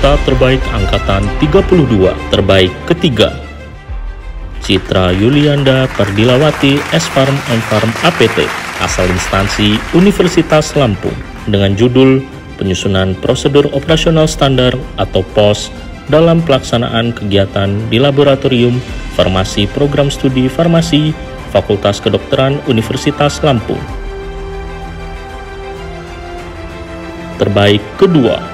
peserta terbaik angkatan 32 terbaik ketiga. Citra Yulianda Pardilawati S-Farm M-Farm APT asal instansi Universitas Lampung dengan judul Penyusunan Prosedur Operasional Standar atau POS dalam pelaksanaan kegiatan di Laboratorium Farmasi Program Studi Farmasi Fakultas Kedokteran Universitas Lampung. Terbaik kedua,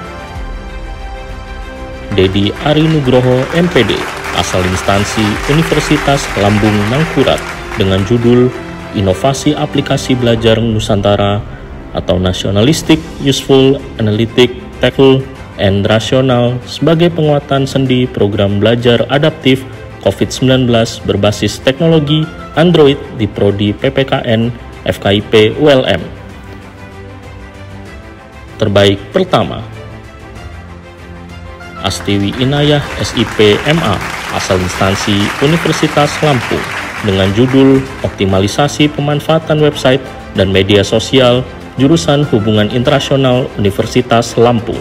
Dedi Ari Nugroho MPD asal instansi Universitas Lambung Mangkurat dengan judul Inovasi Aplikasi Belajar Nusantara atau Nationalistic, Useful, Analytic, Tactile, and Rational sebagai penguatan sendi program belajar adaptif COVID-19 berbasis teknologi Android di Prodi PPKN FKIP ULM. Terbaik pertama, Astiwi Inayah SIP MA asal instansi Universitas Lampung dengan judul Optimalisasi Pemanfaatan Website dan Media Sosial jurusan Hubungan Internasional Universitas Lampung.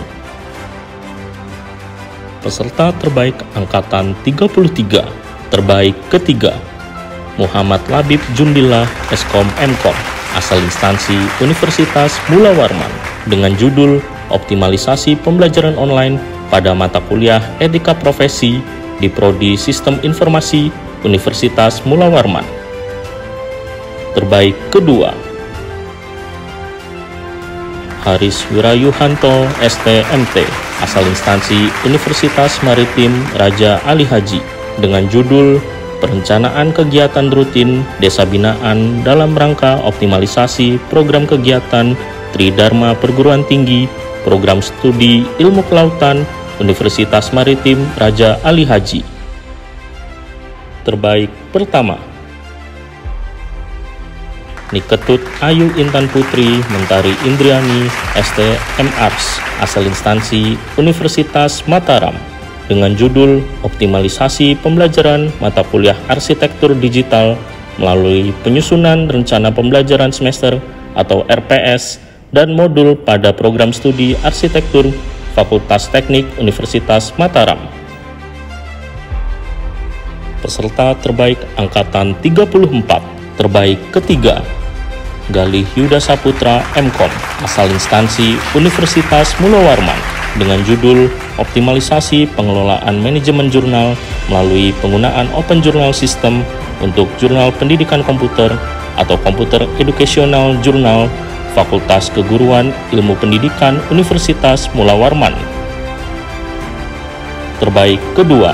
Peserta terbaik angkatan 33 terbaik ketiga, Muhammad Labib Jundillah Eskom Mkom asal instansi Universitas Mula Warman dengan judul Optimalisasi Pembelajaran Online pada mata kuliah Etika Profesi di Prodi Sistem Informasi Universitas Mula Warman. Terbaik kedua, Haris Wirayuhanto STMT asal instansi Universitas Maritim Raja Ali Haji dengan judul Perencanaan Kegiatan Rutin Desa Binaan dalam rangka optimalisasi program kegiatan Tridharma Perguruan Tinggi Program Studi Ilmu Kelautan Universitas Maritim Raja Ali Haji. Terbaik pertama, Niketut Ayu Intan Putri Mentari Indriani STMARS asal instansi Universitas Mataram dengan judul Optimalisasi Pembelajaran Mata Kuliah Arsitektur Digital melalui penyusunan rencana pembelajaran semester atau RPS dan modul pada program studi arsitektur Fakultas Teknik Universitas Mataram. Peserta terbaik angkatan 34 terbaik ketiga, Galih Yuda Saputra Mkom asal instansi Universitas Mula Warman dengan judul Optimalisasi Pengelolaan Manajemen Jurnal melalui penggunaan Open Journal System untuk Jurnal Pendidikan Komputer atau Computer Educational Journal Fakultas Keguruan Ilmu Pendidikan Universitas Mula Warman. Terbaik kedua,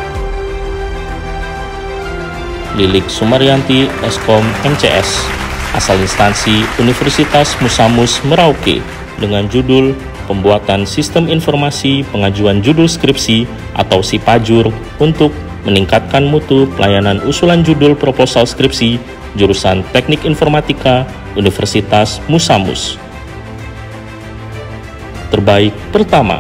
Lilik Sumaryanti Eskom MCS asal instansi Universitas Musamus Merauke dengan judul Pembuatan Sistem Informasi Pengajuan Judul Skripsi atau SIPAJUR untuk meningkatkan mutu pelayanan usulan judul proposal skripsi jurusan Teknik Informatika Universitas Musamus. Terbaik pertama,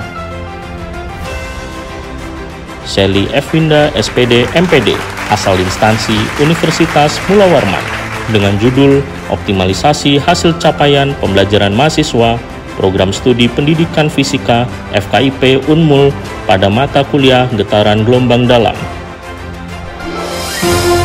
Shelly Evinda SPD MPD asal instansi Universitas Mula Warman dengan judul Optimalisasi Hasil Capaian Pembelajaran Mahasiswa Program Studi Pendidikan Fisika FKIP Unmul pada mata kuliah Getaran Gelombang Dalam.